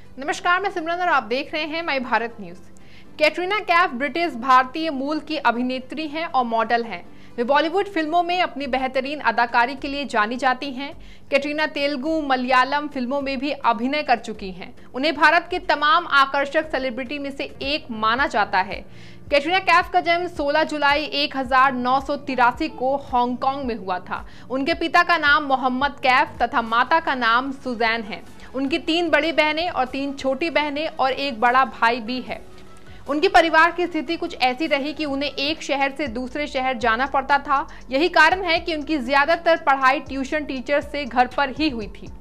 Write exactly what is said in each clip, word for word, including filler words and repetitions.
नमस्कार, मैं सिमरन और आप देख रहे हैं my Bharat news. Katrina Kaif British भारतीय मूल की अभिनेत्री हैं और मॉडल हैं। वे बॉलीवुड फिल्मों में अपनी बेहतरीन अदाकारी के लिए जानी जाती हैं। कैटरीना तेलुगु, मलयालम फिल्मों में भी अभिनय कर चुकी हैं। उन्हें भारत के तमाम आकर्षक सेलिब्रिटी में से एक माना जाता है। कैटरीना कैफ का जन्म सोलह जुलाई एक हजार नौ सौ तिरासी को हांगकांग में हुआ था। उनके पिता का नाम मोहम्मद कैफ तथा माता का नाम सुजैन है। उनकी तीन बड़ी बहनें और तीन छोटी बहनें और एक बड़ा भाई भी है। उनकी परिवार की स्थिति कुछ ऐसी रही कि उन्हें एक शहर से दूसरे शहर जाना पड़ता था। यही कारण है कि उनकी ज्यादातर पढ़ाई ट्यूशन टीचर से घर पर ही हुई थी।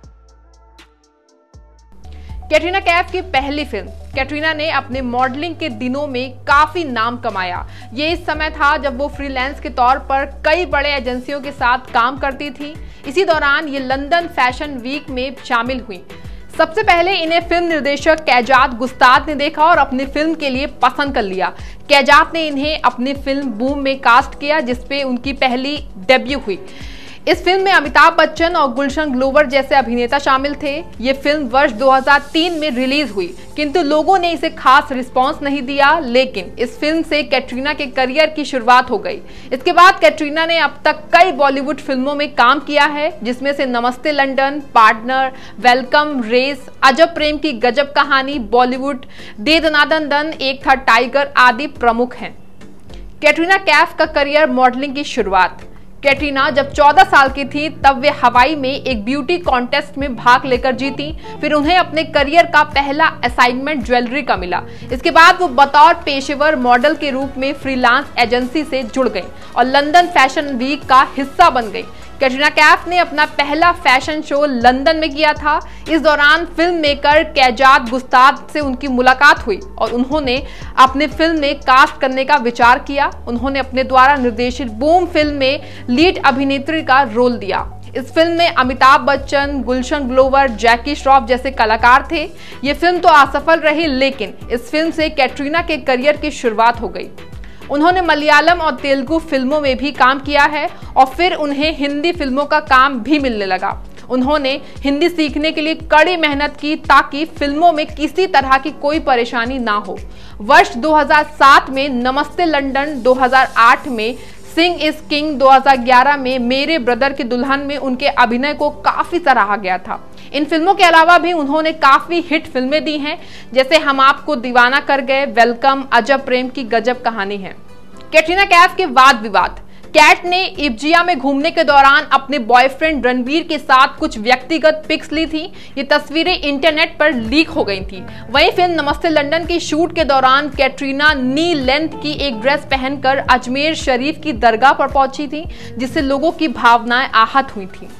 कैटरीना कैफ की पहली फिल्म। कैटरीना ने अपने मॉडलिंग के दिनों में काफी नाम कमाया। ये इस समय था जब वो फ्रीलांस के तौर पर कई बड़े एजेंसियों के साथ काम करती थी। इसी दौरान ये लंदन फैशन वीक में शामिल हुई। सबसे पहले इन्हें फिल्म निर्देशक कैजात गुस्ताद ने देखा और अपनी फिल्म के लिए पसंद कर लिया। कैजात ने इन्हें अपनी फिल्म बूम में कास्ट किया, जिसपे उनकी पहली डेब्यू हुई। इस फिल्म में अमिताभ बच्चन और गुलशन ग्लोवर जैसे अभिनेता शामिल थे। ये फिल्म वर्ष दो हज़ार तीन में रिलीज हुई, किंतु लोगों ने इसे खास रिस्पांस नहीं दिया। लेकिन इस फिल्म से कैटरीना के करियर की शुरुआत हो गई। इसके बाद कैटरीना ने अब तक कई बॉलीवुड फिल्मों में काम किया है, जिसमें से नमस्ते लंदन, पार्टनर, वेलकम, रेस, अजब प्रेम की गजब कहानी, बॉलीवुड, दे दनादन दन, एक था टाइगर आदि प्रमुख हैं। कैटरीना कैफ का करियर मॉडलिंग की शुरुआत। कैटरीना जब चौदह साल की थी तब वे हवाई में एक ब्यूटी कॉन्टेस्ट में भाग लेकर जीती। फिर उन्हें अपने करियर का पहला असाइनमेंट ज्वेलरी का मिला। इसके बाद वो बतौर पेशेवर मॉडल के रूप में फ्रीलांस एजेंसी से जुड़ गई और लंदन फैशन वीक का हिस्सा बन गई। कैटरीना कैफ ने अपना पहला फैशन शो लंदन में किया था। इस दौरान फिल्म मेकर कैजात गुस्ताद से उनकी मुलाकात हुई और उन्होंने अपने फिल्म में कास्ट करने का विचार किया। उन्होंने अपने द्वारा निर्देशित बूम फिल्म में लीड अभिनेत्री का रोल दिया। इस फिल्म में अमिताभ बच्चन, गुलशन ग्लोवर, जैकी श्रॉफ जैसे कलाकार थे। ये फिल्म तो असफल रही, लेकिन इस फिल्म से कैटरीना के करियर की शुरुआत हो गई। उन्होंने मलयालम और तेलुगु फिल्मों में भी काम किया है और फिर उन्हें हिंदी फिल्मों का काम भी मिलने लगा। उन्होंने हिंदी सीखने के लिए कड़ी मेहनत की ताकि फिल्मों में किसी तरह की कोई परेशानी ना हो। वर्ष दो हज़ार सात में नमस्ते लंदन, दो हज़ार आठ में सिंह इज किंग, दो हज़ार ग्यारह में मेरे ब्रदर की दुल्हन में उनके अभिनय को काफी सराहा गया था। इन फिल्मों के अलावा भी उन्होंने काफी हिट फिल्में दी हैं, जैसे हम आपको दीवाना कर गए, वेलकम, अजब प्रेम की गजब कहानी है। कैटरीना कैफ के वाद विवाद। कैट ने इब्जिया में घूमने के दौरान अपने बॉयफ्रेंड रणबीर के साथ कुछ व्यक्तिगत पिक्स ली थी। ये तस्वीरें इंटरनेट पर लीक हो गई थी। वहीं फिल्म नमस्ते लंदन की शूट के दौरान कैटरीना नी लेंथ की एक ड्रेस पहनकर अजमेर शरीफ की दरगाह पर पहुंची थी, जिससे लोगों की भावनाएं आहत हुई थी।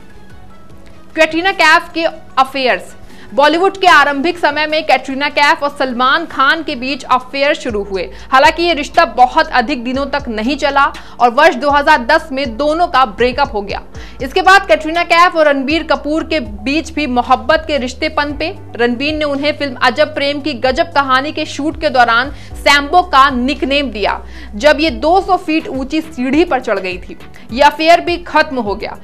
कैटरीना कैफ के अफेयर्स। बॉलीवुड के आरंभिक समय में कैटरीना कैफ और सलमान खान के बीच अफेयर शुरू हुए। हालांकि ये रिश्ता बहुत अधिक दिनों तक नहीं चला और वर्ष दो हज़ार दस में दोनों का ब्रेकअप हो गया। इसके बाद कैटरीना कैफ और रणबीर कपूर के बीच भी मोहब्बत के रिश्ते पनपे। रणबीर ने उन्हें फिल्म अजब प्रेम की गजब कहानी के शूट के दौरान सैम्बो का निकनेम दिया, जब ये दो सौ फीट ऊंची सीढ़ी पर चढ़ गई थी। ये अफेयर भी खत्म हो गया।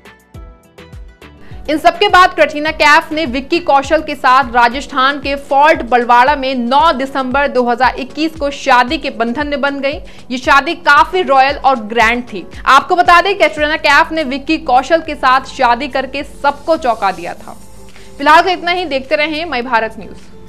इन सबके बाद कैटरीना कैफ ने विक्की कौशल के साथ राजस्थान के फोर्ट बलवाड़ा में नौ दिसंबर दो हज़ार इक्कीस को शादी के बंधन में बन गई। ये शादी काफी रॉयल और ग्रैंड थी। आपको बता दें, कैटरीना कैफ ने विक्की कौशल के साथ शादी करके सबको चौंका दिया था। फिलहाल तो इतना ही। देखते रहें माय भारत न्यूज।